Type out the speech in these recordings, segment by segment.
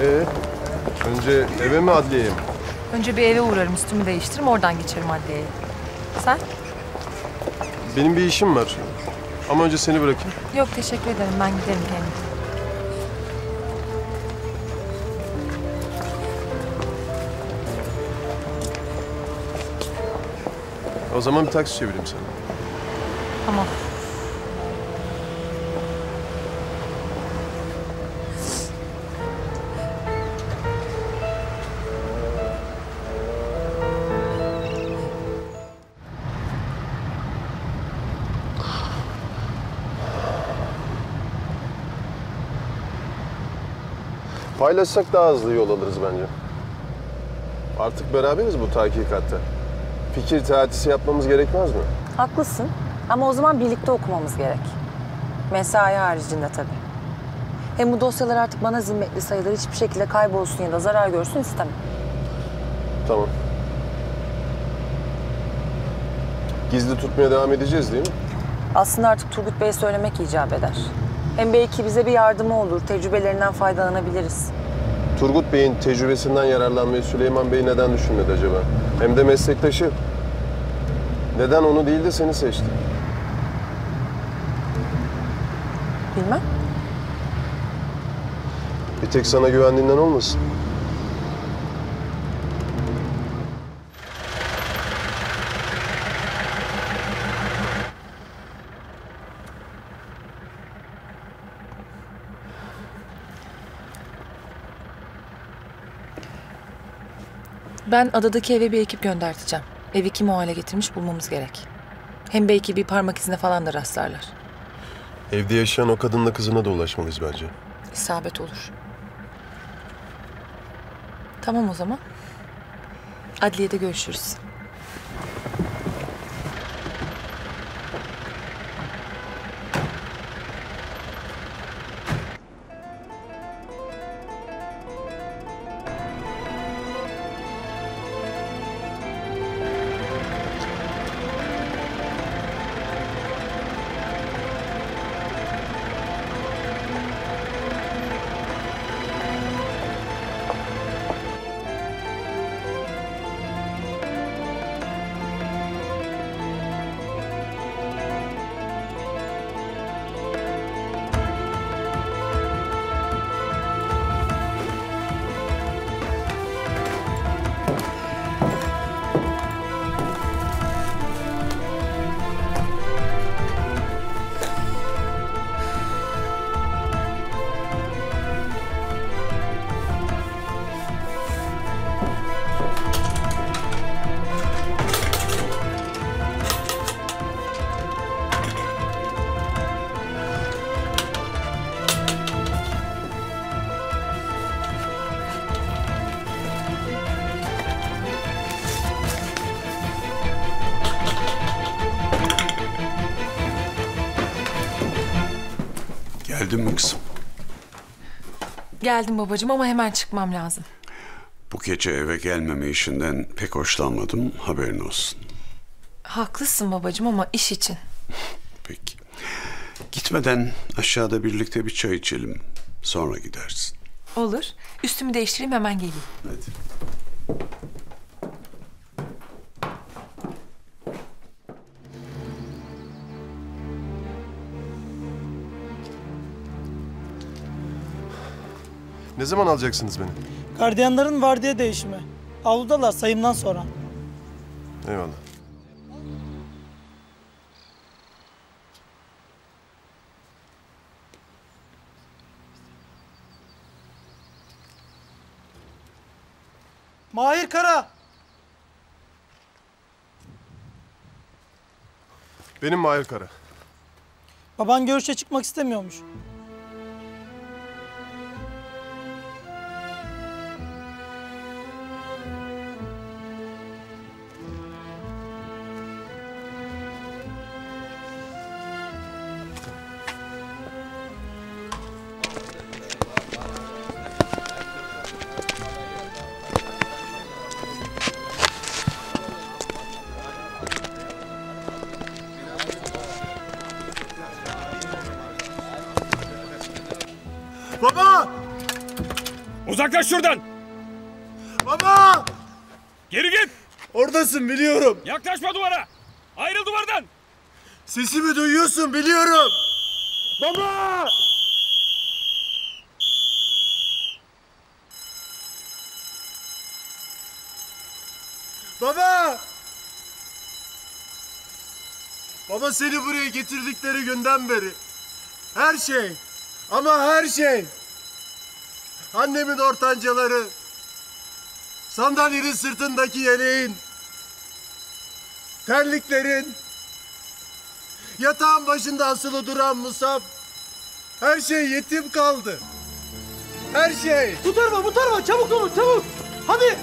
Önce eve mi adliyeye mi? Önce bir eve uğrarım, üstümü değiştiririm, oradan geçerim adliyeye. Sen? Benim bir işim var. Ama önce seni bırakayım. Yok, teşekkür ederim. Ben giderim kendim. O zaman bir taksi çevireyim sana. Tamam. Paylaşsak daha hızlı yol alırız bence. Artık beraberiz bu tahkikatta. Fikir teatisi yapmamız gerekmez mi? Haklısın ama o zaman birlikte okumamız gerek. Mesai haricinde tabii. Hem bu dosyalar artık bana zimmetli sayılır. Hiçbir şekilde kaybolsun ya da zarar görsün istemem. Tamam. Gizli tutmaya devam edeceğiz değil mi? Aslında artık Turgut Bey'e söylemek icap eder. Hem belki bize bir yardımı olur, tecrübelerinden faydalanabiliriz. Turgut Bey'in tecrübesinden yararlanmayı Süleyman Bey neden düşünmedi acaba? Hem de meslektaşı. Neden onu değil de seni seçti? Bilmem. Bir tek sana güvendiğinden olmasın? Ben adadaki eve bir ekip gönderteceğim. Evi kim o hale getirmiş bulmamız gerek. Hem belki bir parmak izine falan da rastlarlar. Evde yaşayan o kadınla kızına da ulaşmalıyız bence. İsabet olur. Tamam o zaman. Adliyede görüşürüz. Geldin mi kızım? Geldim babacığım ama hemen çıkmam lazım. Bu gece eve gelmeme işinden pek hoşlanmadım, haberin olsun. Haklısın babacığım ama iş için. Peki. Gitmeden aşağıda birlikte bir çay içelim, sonra gidersin. Olur. Üstümü değiştireyim, hemen geleyim. Hadi. Ne zaman alacaksınız beni? Gardiyanların vardiya değişimi. Avludalar sayımdan sonra. Eyvallah. Mahir Kara. Benim Mahir Kara. Baban görüşe çıkmak istemiyormuş. Uzaklaş şuradan! Baba! Geri git! Oradasın biliyorum. Yaklaşma duvara! Ayrıl duvardan! Sesimi duyuyorsun biliyorum. Baba! Baba! Baba seni buraya getirdikleri günden beri her şey ama her şey annemin ortancaları, sandalyenin sırtındaki yeleğin, terliklerin, yatağın başında asılı duran Musab, her şey yetim kaldı. Her şey. Butarma çabuk olun çabuk. Hadi.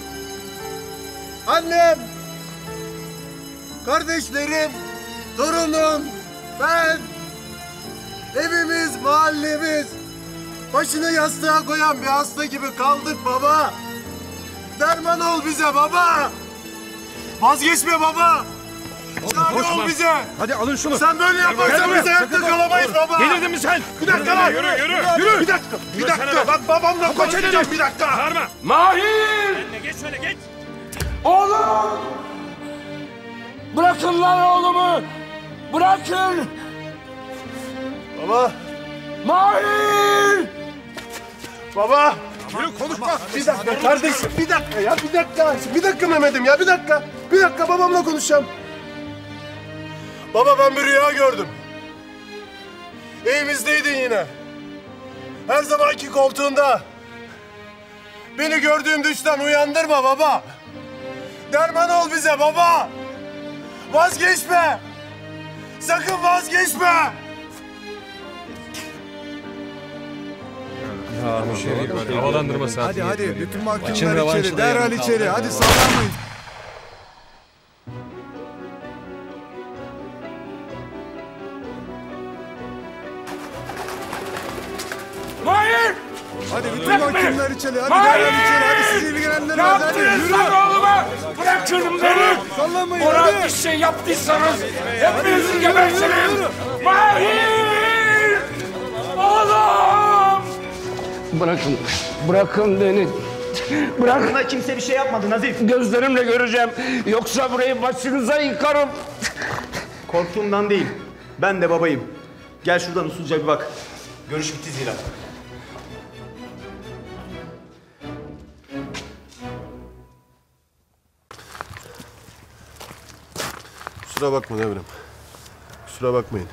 Annem, kardeşlerim, torunum, ben, evimiz, mahallemiz, başını yastığa koyan bir hasta gibi kaldık baba. Derman ol bize baba. Vazgeçme baba. Çare ol bize. Hadi alın şunu! Sen böyle yaparsan biz ayakta kalamayız baba. Delirdin mi sen? Bir dakika lan. Yürü! Bir dakika. Bir dakika. Bak babamla konuşacağım bir dakika. Bağırma! Mahir! Önüne geç şöyle geç! Oğlum! Bırakın lan oğlumu! Bırakın! Baba. Mahir! Baba. Yürü konuşma! Bir dakika kardeşim. Bir dakika ya. Bir dakika. Bir dakika Mehmet'im ya. Bir dakika. Bir dakika babamla konuşacağım. Baba ben bir rüya gördüm. Evimizdeydin yine. Her zamanki koltuğunda. Beni gördüğüm düşten uyandırma baba. Derman ol bize baba. Vazgeçme. Sakın vazgeçme. Havalandırma saati. Hadi bütün mahkumlar içeri, derhal içeri. Hadi sallanmayın. Mahir! Hadi bütün mahkumlar içeri. Hadi Hayır! derhal içeri. Hadi sizi ilgilendirmez. Hadi Yaptınız yürü. lan oğluma! Bırakın beni! Sallanmayın Ona hadi. bir şey yaptıysanız hepinizi gebertirim! Mahir! Oğlum! Bırakın beni. Bırakın. Buna kimse bir şey yapmadı Nazif. Gözlerimle göreceğim. Yoksa burayı başınıza yıkarım. Korktuğumdan değil. Ben de babayım. Gel şuradan usulca bir bak. Görüş bitti zira. Kusura bakma Devrem. Kusura bakmayın.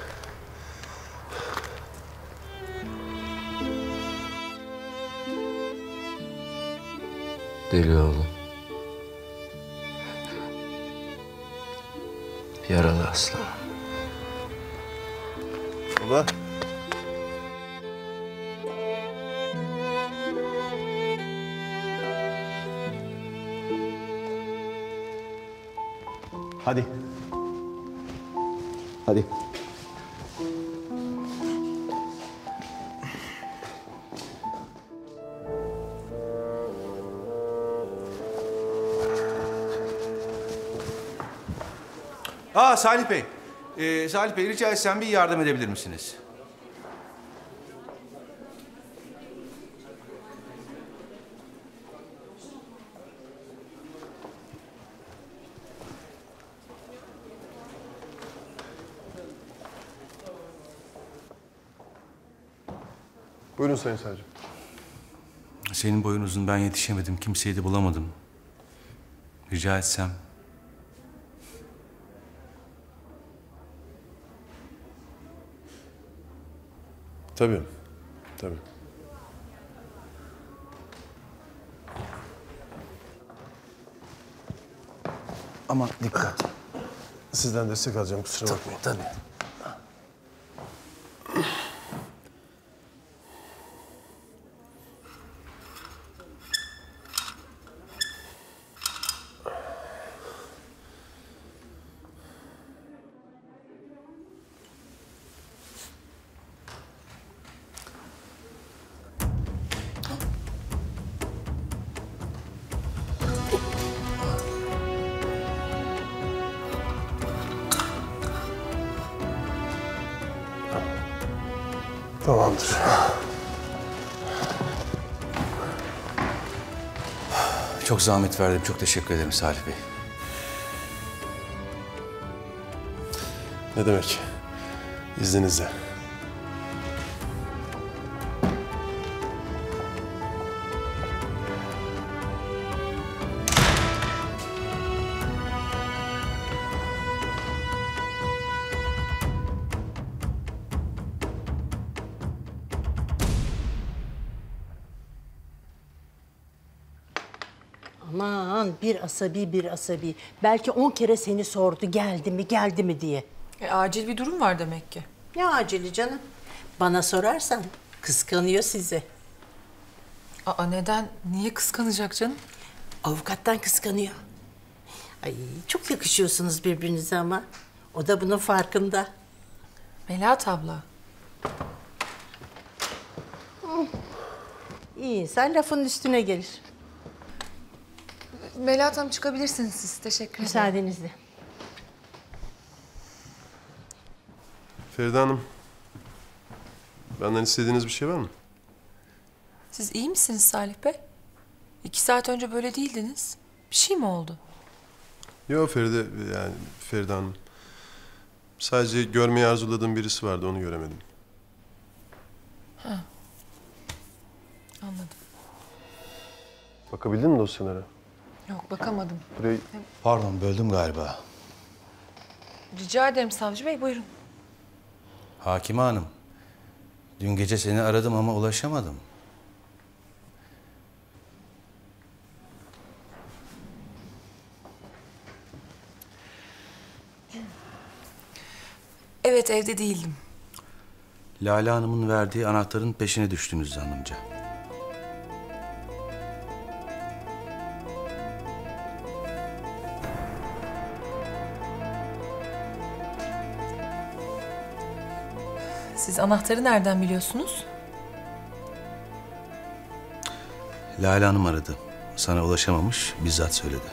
Deli oğlum. Yaralı aslan. Baba. Hadi. Hadi. Salih Bey. Salih Bey rica etsem bir yardım edebilir misiniz? Buyurun Sayın Savcım. Senin boyun uzun, ben yetişemedim. Kimseyi de bulamadım. Rica etsem. Tabii. Tabii. Ama dikkat. Sizden destek alacağım, kusura bakmayın. Tabii. Tamamdır. Çok zahmet verdim. Çok teşekkür ederim Salih Bey. Ne demek? İzninizle. Aman bir asabi. Belki 10 kere seni sordu geldi mi diye. Acil bir durum var demek ki. Ne acili canım? Bana sorarsan kıskanıyor sizi. Aa neden? Niye kıskanacak canım? Avukattan kıskanıyor. Ay çok yakışıyorsunuz birbirinize ama. O da bunun farkında. Melahat abla. İyi insan lafın üstüne gelir. Melahat Hanım çıkabilirsiniz siz. Teşekkür ederim. Müsaadenizle. Feride Hanım, benden istediğiniz bir şey var mı? Siz iyi misiniz Salih Bey? 2 saat önce böyle değildiniz. Bir şey mi oldu? Yok Feride Hanım. Sadece görmeyi arzuladığım birisi vardı, onu göremedim. Ha. Anladım. Bakabildin mi dosyalara? Yok bakamadım. Burayı... Pardon, böldüm galiba. Rica ederim savcı bey, buyurun. Hakime Hanım, dün gece seni aradım ama ulaşamadım. Evet, evde değildim. Lale Hanım'ın verdiği anahtarın peşine düştünüz zannımca. Siz anahtarı nereden biliyorsunuz? Lale Hanım aradı. Sana ulaşamamış, bizzat söyledi.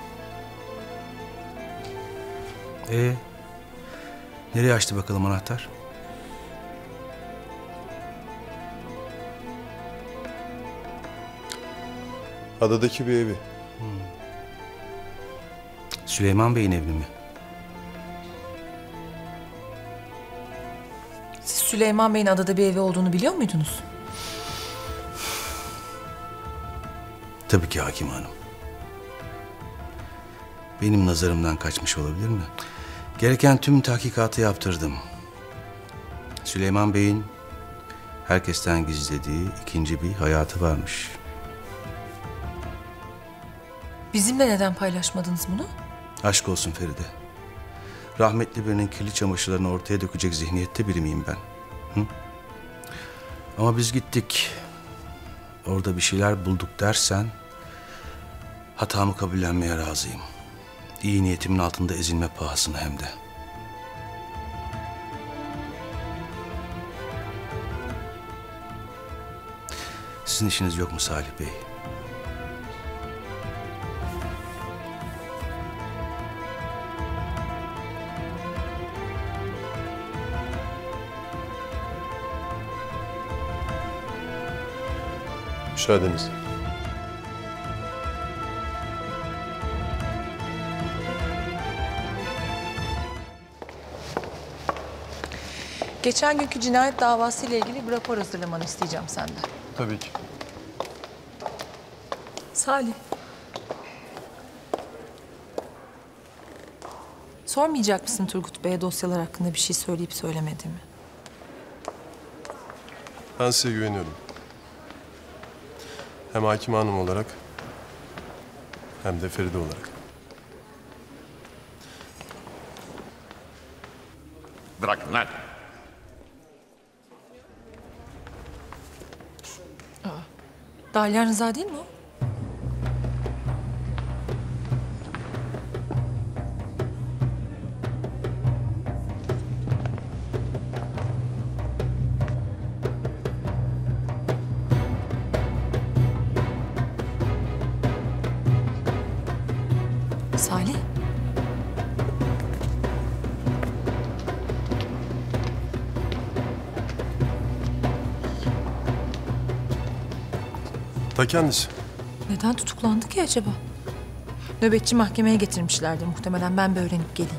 Nereye açtı bakalım anahtar? Adadaki bir evi. Süleyman Bey'in evi mi? Siz Süleyman Bey'in adada bir evi olduğunu biliyor muydunuz? Tabii ki Hakim Hanım. Benim nazarımdan kaçmış olabilir mi? Gereken tüm tahkikatı yaptırdım. Süleyman Bey'in herkesten gizlediği ikinci bir hayatı varmış. Bizimle neden paylaşmadınız bunu? Aşk olsun Feride. Rahmetli birinin kirli çamaşırlarını ortaya dökecek zihniyette biri miyim ben? Hı? Ama biz gittik. Orada bir şeyler bulduk dersen hatamı kabullenmeye razıyım. İyi niyetimin altında ezilme pahasına hem de. Sizin işiniz yok mu Salih Bey? Müsaadenizle. Geçen günkü cinayet davası ile ilgili bir rapor hazırlamanı isteyeceğim senden. Tabii ki. Salih. Sormayacak mısın Turgut Bey'e dosyalar hakkında bir şey söyleyip söylemediğimi? Ben size güveniyorum. Hem Hakim Hanım olarak hem de Feride olarak. Bırakın lan. Dalyan Rıza değil mi o? Salih. Ta kendisi. Neden tutuklandı ki acaba? Nöbetçi mahkemeye getirmişlerdi muhtemelen. Ben bir öğrenip geleyim.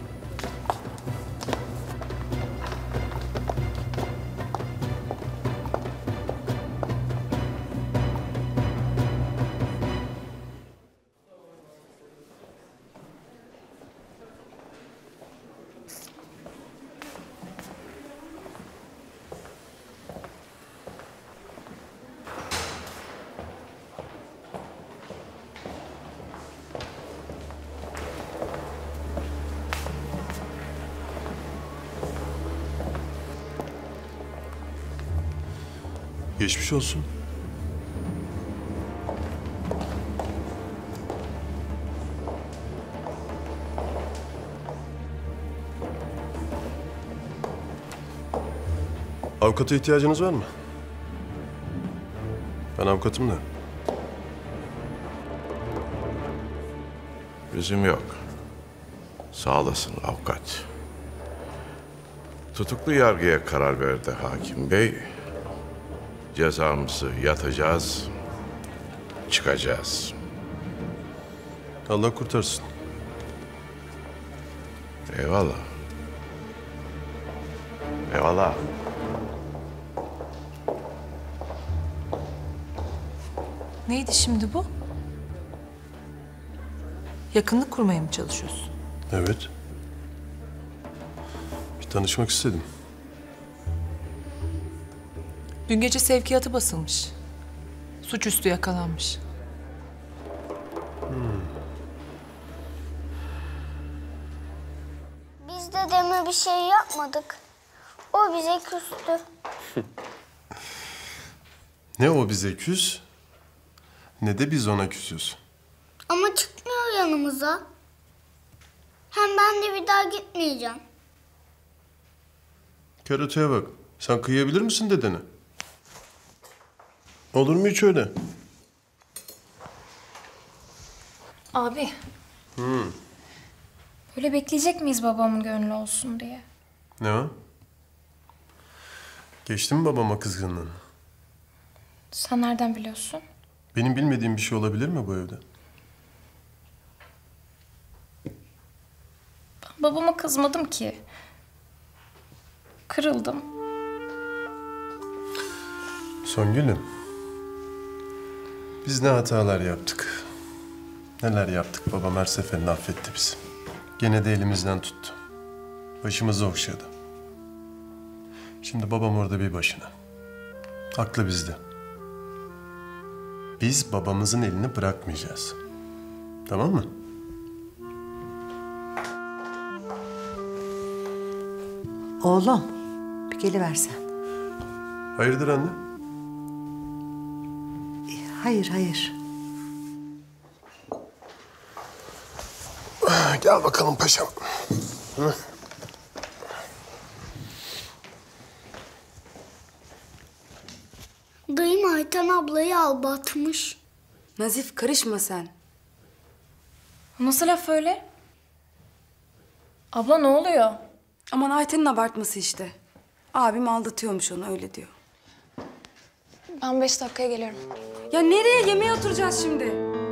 Geçmiş olsun. Avukata ihtiyacınız var mı? Ben avukatım da. Bizim yok. Sağ olasın avukat. Tutuklu yargıya karar verdi hakim bey. Cezamızı yatacağız, çıkacağız. Allah kurtarsın. Eyvallah. Eyvallah. Neydi şimdi bu? Yakınlık kurmaya mı çalışıyorsun? Evet. Bir tanışmak istedim. Dün gece sevkiyatı basılmış. Suçüstü yakalanmış. Biz de Dem'e bir şey yapmadık. O bize küstü. Ne o bize küs, ne de biz ona küsüz. Ama çıkmıyor yanımıza. Hem ben de bir daha gitmeyeceğim. Kör öteye bak. Sen kıyabilir misin dedene? Olur mu hiç öyle? Abi, böyle bekleyecek miyiz babamın gönlü olsun diye? Ne o? Geçti mi babama kızgınlığın? Sen nereden biliyorsun? Benim bilmediğim bir şey olabilir mi bu evde? Ben babama kızmadım ki. Kırıldım. Songül'üm, biz ne hatalar yaptık. Neler yaptık, babam her seferinde affetti bizi. Gene de elimizden tuttu. Başımızı okşadı. Şimdi babam orada bir başına. Aklı bizde. Biz babamızın elini bırakmayacağız. Tamam mı? Oğlum, bir geliversen. Hayırdır anne? Hayır, hayır. Gel bakalım paşam. Hı? Dayım Ayten ablayı aldatmış. Nazif karışma sen. Nasıl laf öyle? Abla ne oluyor? Aman Ayten'in abartması işte. Abim aldatıyormuş onu öyle diyor. Ben 5 dakikaya geliyorum. Ya nereye? Yemeğe oturacağız şimdi.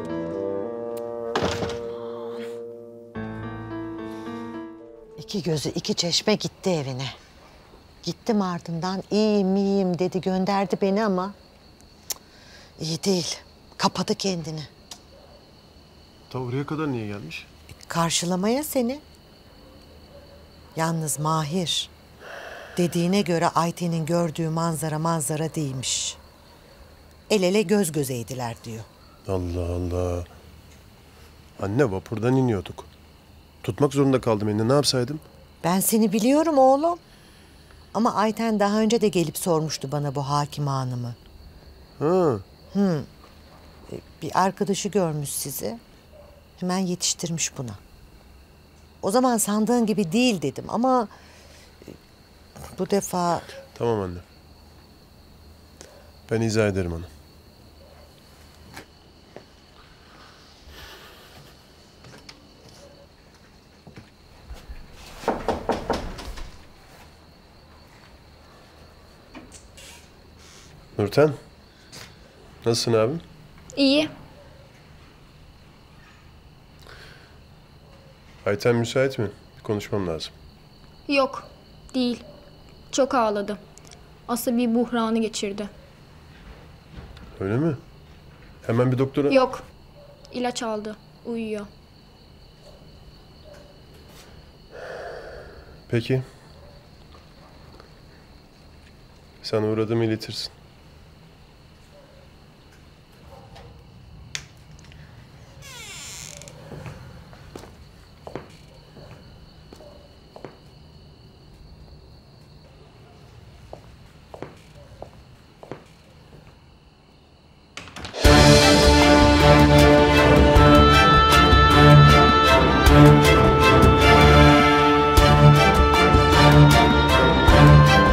İki gözü iki çeşme gitti evine. Gittim ardından iyiyim iyiyim dedi gönderdi beni ama iyi değil. Kapadı kendini. Ta oraya kadar niye gelmiş? Karşılamaya seni. Yalnız Mahir dediğine göre Ayten'in gördüğü manzara değilmiş. El ele göz gözeydiler diyor. Allah Allah. Anne vapurdan iniyorduk. Tutmak zorunda kaldım elini. Ne yapsaydım? Ben seni biliyorum oğlum. Ama Ayten daha önce de gelip sormuştu bana bu Hakime Hanım'ı. Ha. Bir arkadaşı görmüş sizi. Hemen yetiştirmiş buna. O zaman sandığın gibi değil dedim ama bu defa... Tamam anne. Ben izah ederim onu. Nurten. Nasılsın abim? İyi. Ayten müsait mi? Bir konuşmam lazım. Yok, değil. Çok ağladı. Asabi buhranı geçirdi. Öyle mi? Hemen bir doktora... Yok, ilaç aldı. Uyuyor. Peki. Sana uğradığımı iletirsin.